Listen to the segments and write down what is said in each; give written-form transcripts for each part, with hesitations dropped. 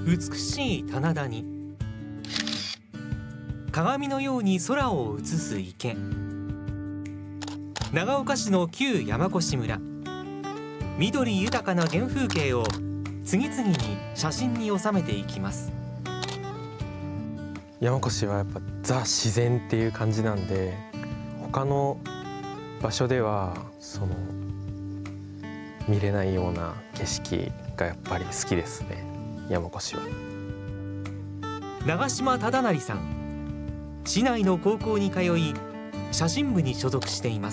美しい棚田に鏡のように空を映す池、長岡市の旧山古村、緑豊かな原風景を次々に写真に収めていきます。 山古志はやっぱザ自然っていう感じなんで、他の場所では見れないような景色がやっぱり好きですね、山古志は。 長島忠成さん、市内の高校に通い写真部に所属しています。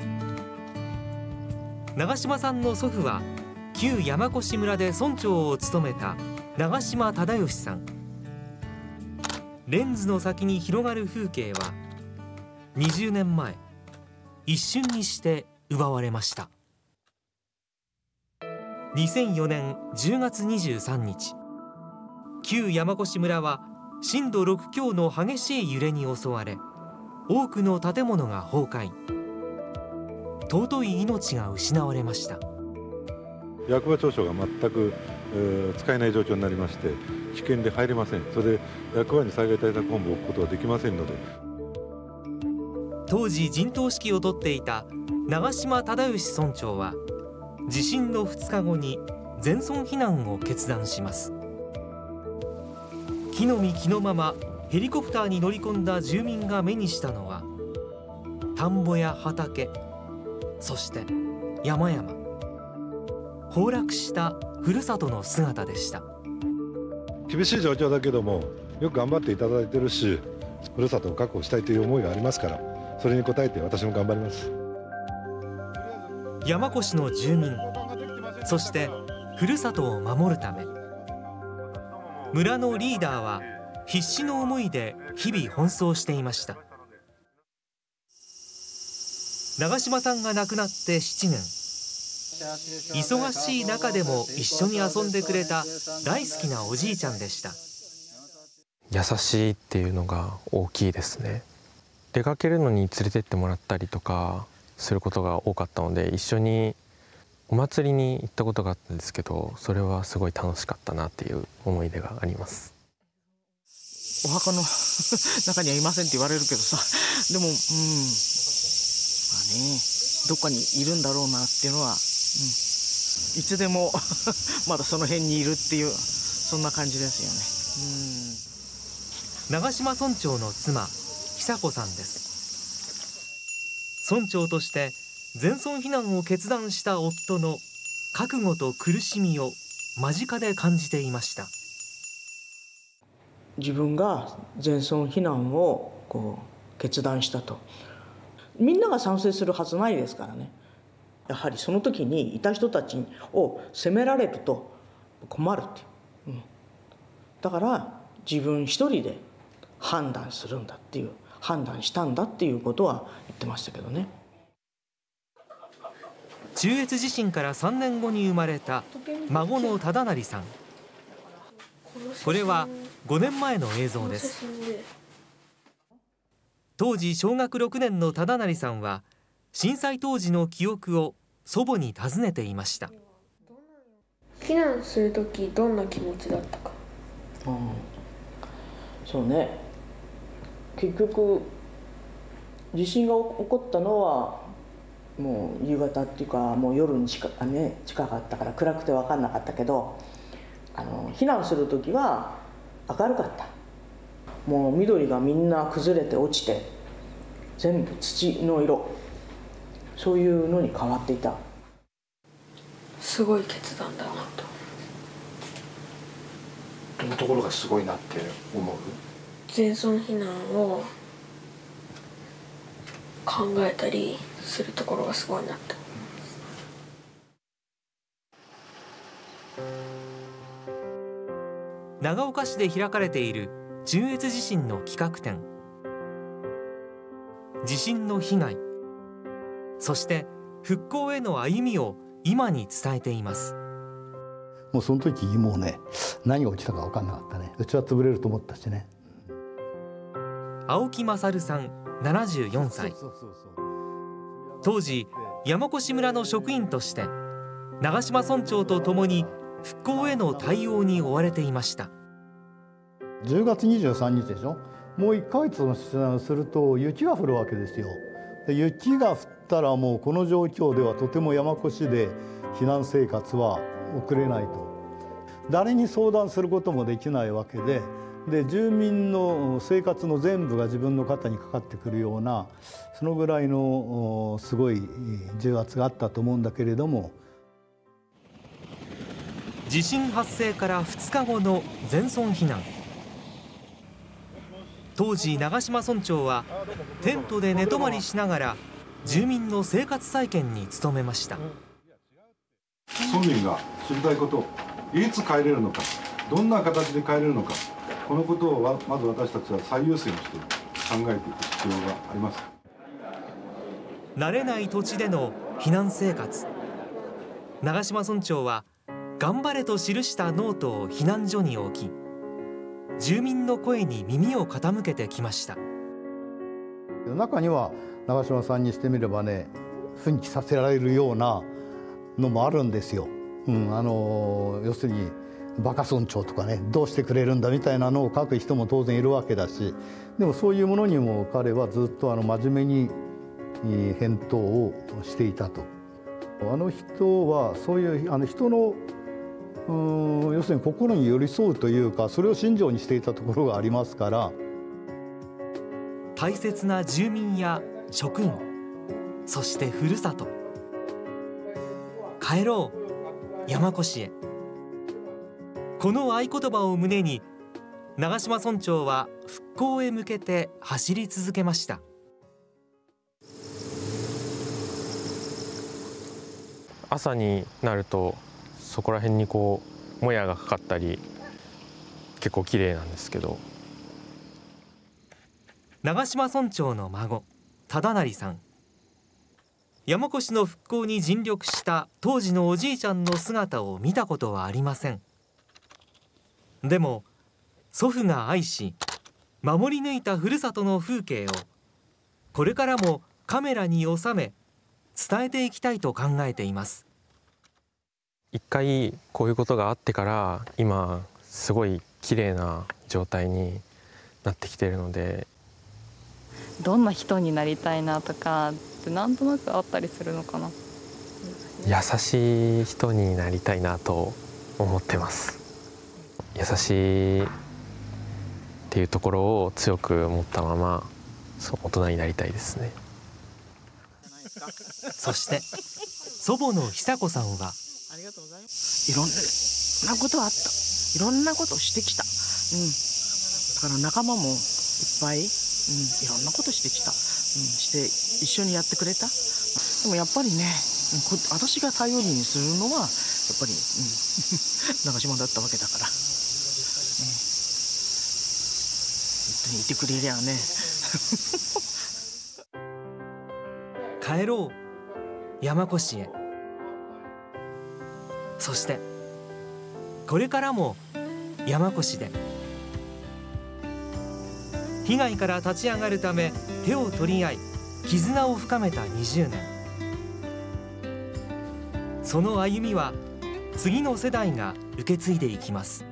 長島さんの祖父は旧山古村で村長を務めた長島忠義さん。レンズの先に広がる風景は20年前一瞬にして奪われました。2004年10月23日、旧山古村は震度6強の激しい揺れに襲われ、多くの建物が崩壊、尊い命が失われました。 役場庁舎が全く、使えない状況になりまして、危険で入れません。それで役場に災害対策本部を置くことはできませんので、 当時陣頭指揮を執っていた長島忠義村長は地震の2日後に全村避難を決断します。着の身着のままヘリコプターに乗り込んだ住民が目にしたのは田んぼや畑、そして山々、崩落したふるさとの姿でした。 厳しい状況だけどもよく頑張っていただいてるし、ふるさとを確保したいという思いがありますから、それに応えて私も頑張ります。 山古志の住民、そしてふるさとを守るため、村のリーダーは必死の思いで日々奔走していました。長島さんが亡くなって7年、忙しい中でも一緒に遊んでくれた大好きなおじいちゃんでした。 優しいっていうのが大きいですね。出かけるのに連れてってもらったりとかすることが多かったので、一緒にお祭りに行ったことがあったんですけど、それはすごい楽しかったなっていう思い出があります。 お墓の中にはいませんって言われるけどさ、でもまあね、どっかにいるんだろうなっていうのは、いつでもまだその辺にいるっていう、そんな感じですよね。 長島村長の妻久子さんです。村長として全村避難を決断した夫の覚悟と苦しみを間近で感じていました。 自分が全村避難を決断したと、みんなが賛成するはずないですからね。やはりその時にいた人たちを責められると困るっていう、だから自分一人で判断するんだっていう、判断したんだっていうことは言ってましたけどね。 中越地震から3年後に生まれた孫の忠成さん。これは5年前の映像です。当時小学6年の忠成さんは震災当時の記憶を祖母に尋ねていました。 避難するときどんな気持ちだったか。 そうね、結局地震が起こったのはもう夕方っていうか、もう夜に近かったから暗くて分かんなかったけど、避難する時は明るかった。もう緑がみんな崩れて落ちて全部土の色、そういうのに変わっていた。 すごい決断だなと。 どのところがすごいなって思う？ 全村避難を考えたりするところがすごいなって思います。長岡市で開かれている中越地震の企画展。地震の被害、そして復興への歩みを今に伝えています。 もうその時もうね、何が落ちたか分かんなかったね。うちは潰れると思ったしね。 青木勝さん74歳。当時山古志村の職員として長島村長とともに復興への対応に追われていました。 10月23日でしょ。もう1ヶ月もすると雪が降るわけですよ。で雪が降ったらもうこの状況ではとても山古志で避難生活は送れないと。誰に相談することもできないわけで、住民の生活の全部が自分の肩にかかってくるような、そのぐらいのすごい重圧があったと思うんだけれども、 地震発生から2日後の全村避難。当時長島村長はテントで寝泊まりしながら住民の生活再建に努めました。 村民が知りたいこと、いつ帰れるのか、どんな形で帰れるのか、このことをまず私たちは最優先して考えていく必要があります。 慣れない土地での避難生活。長島村長は頑張れと記したノートを避難所に置き、住民の声に耳を傾けてきました。 中には長嶋さんにしてみればね、奮起させられるようなのもあるんですよ。要するにバカ村長とかね、どうしてくれるんだみたいなのを書く人も当然いるわけだし、でもそういうものにも彼はずっと真面目に返答をしていたと。あの人はそういう人の要するに心に寄り添うというか、それを信条にしていたところがありますから。 大切な住民や職員、そしてふるさと。帰ろう山古志へ。この合言葉を胸に長島村長は復興へ向けて走り続けました。 朝になるとそこら辺にもやがかかったり結構綺麗なんですけど、 長島村長の孫忠成さん、山古志の復興に尽力した当時のおじいちゃんの姿を見たことはありません。でも祖父が愛し守り抜いたふるさとの風景をこれからもカメラに収め伝えていきたいと考えています。 一回こういうことがあってから今すごい綺麗な状態になってきているので、 どんな人になりたいなとかってなんとなくあったりするのかな。 優しい人になりたいなと思ってます。優しいっていうところを強く持ったまま大人になりたいですね。 そして祖母の久子さんは、 いろんなことあった、いろんなことしてきた、だから仲間もいっぱい、いろんなことしてきた、して一緒にやってくれた。でもやっぱりね、私が頼りにするのはやっぱり、長島だったわけだから、本当にいてくれりゃね帰ろう山古志へ。そしてこれからも山古志で。被害から立ち上がるため手を取り合い絆を深めた20年。その歩みは次の世代が受け継いでいきます。